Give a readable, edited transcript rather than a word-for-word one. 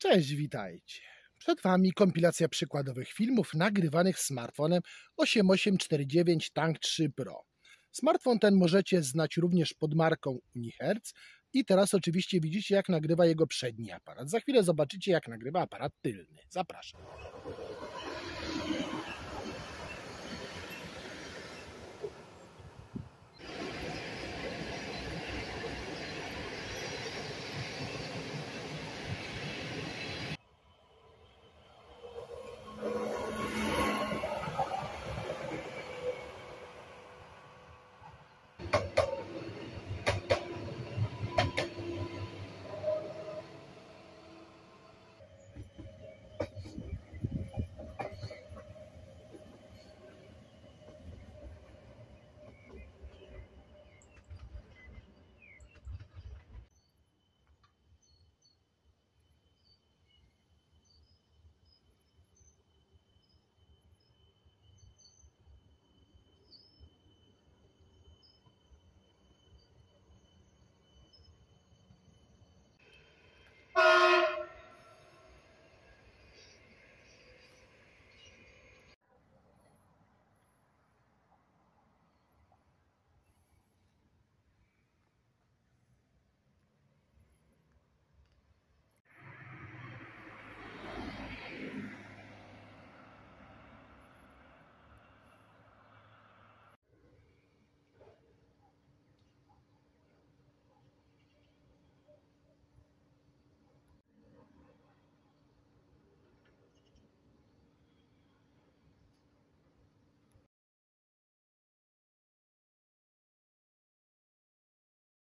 Cześć, witajcie. Przed Wami kompilacja przykładowych filmów nagrywanych smartfonem 8849 Tank 3 Pro. Smartfon ten możecie znać również pod marką Unihertz i teraz oczywiście widzicie, jak nagrywa jego przedni aparat. Za chwilę zobaczycie, jak nagrywa aparat tylny. Zapraszam.